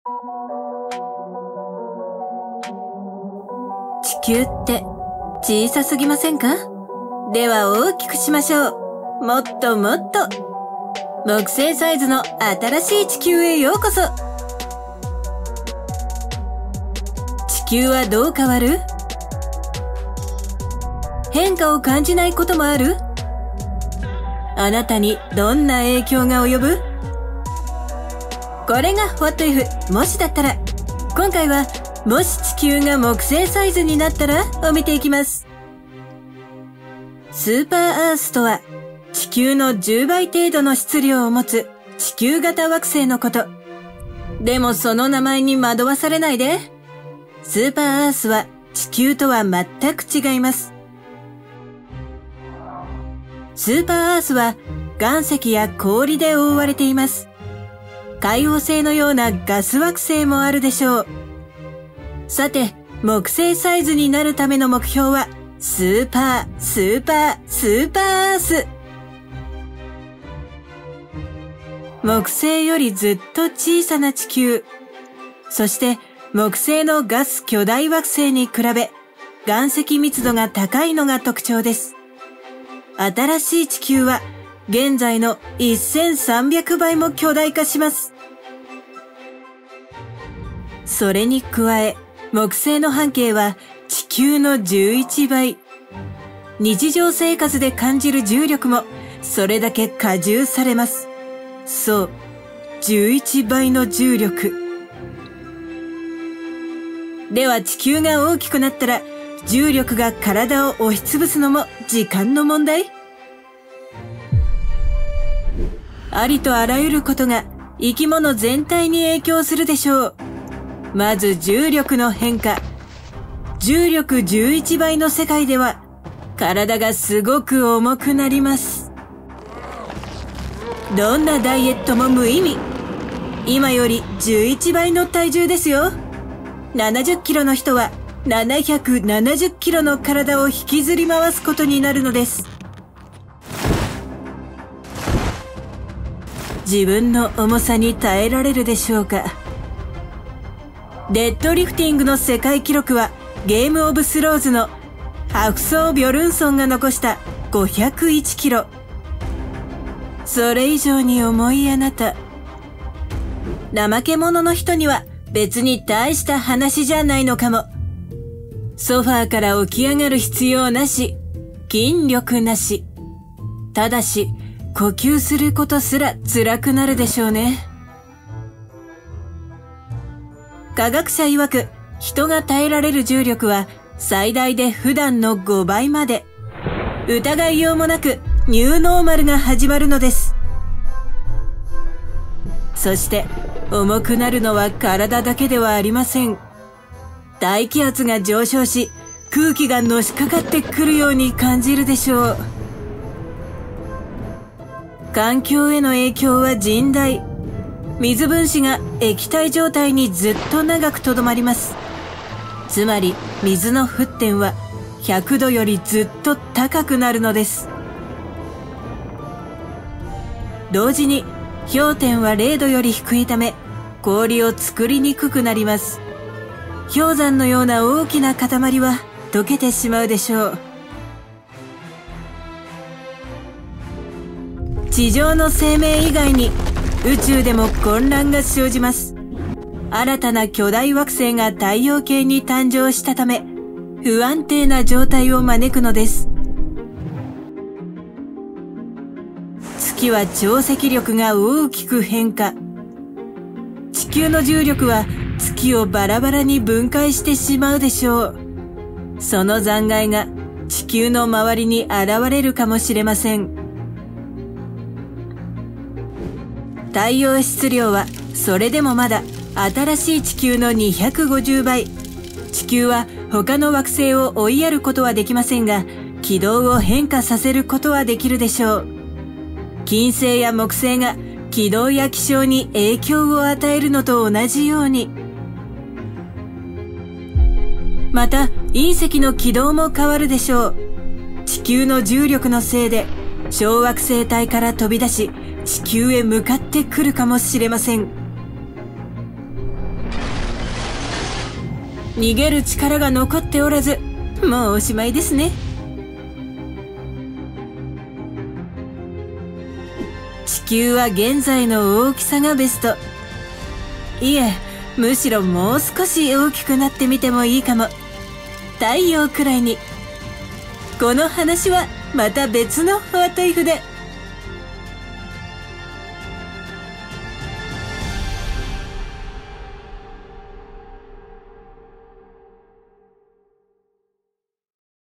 地球って小さすぎませんか？では大きくしましょう。もっともっと。木星サイズの新しい地球へようこそ。地球はどう変わる？変化を感じないこともある？あなたにどんな影響が及ぶ？これが What If もしだったら。今回はもし地球が木星サイズになったらを見ていきます。スーパーアースとは地球の10倍程度の質量を持つ地球型惑星のこと。でもその名前に惑わされないで。スーパーアースは地球とは全く違います。スーパーアースは岩石や氷で覆われています。海王星のようなガス惑星もあるでしょう。さて、木星サイズになるための目標はスーパーアース。木星よりずっと小さな地球。そして木星のガス巨大惑星に比べ岩石密度が高いのが特徴です。新しい地球は現在の1300倍も巨大化します。それに加え、木星の半径は地球の11倍。日常生活で感じる重力もそれだけ加重されます。そう、11倍の重力。では地球が大きくなったら重力が体を押しつぶすのも時間の問題？ありとあらゆることが生き物全体に影響するでしょう。まず重力の変化。重力11倍の世界では体がすごく重くなります。どんなダイエットも無意味。今より11倍の体重ですよ。70キロの人は770キロの体を引きずり回すことになるのです。自分の重さに耐えられるでしょうか。デッドリフティングの世界記録はゲームオブスローズのハフソー・ビョルンソンが残した501キロ。それ以上に重いあなた。怠け者の人には別に大した話じゃないのかも。ソファーから起き上がる必要なし、筋力なし。ただし、呼吸することすら辛くなるでしょうね。科学者曰く、人が耐えられる重力は最大で普段の5倍まで。疑いようもなくニューノーマルが始まるのです。そして重くなるのは体だけではありません。大気圧が上昇し、空気がのしかかってくるように感じるでしょう。環境への影響は甚大。水分子が液体状態にずっと長くとどまります。つまり水の沸点は100度よりずっと高くなるのです。同時に氷点は0度より低いため氷を作りにくくなります。氷山のような大きな塊は溶けてしまうでしょう。地上の生命以外に宇宙でも混乱が生じます。新たな巨大惑星が太陽系に誕生したため、不安定な状態を招くのです。月は潮汐力が大きく変化。地球の重力は月をバラバラに分解してしまうでしょう。その残骸が地球の周りに現れるかもしれません。太陽質量はそれでもまだ新しい地球の250倍。地球は他の惑星を追いやることはできませんが、軌道を変化させることはできるでしょう。金星や木星が軌道や気象に影響を与えるのと同じように。また隕石の軌道も変わるでしょう。地球の重力のせいで小惑星帯から飛び出し地球へ向かってくるかもしれません。 逃げる力が残っておらず、もうおしまいですね。地球は現在の大きさがベスト。いえ、むしろもう少し大きくなってみてもいいかも。太陽くらいに。この話はまた別のWhat Ifで。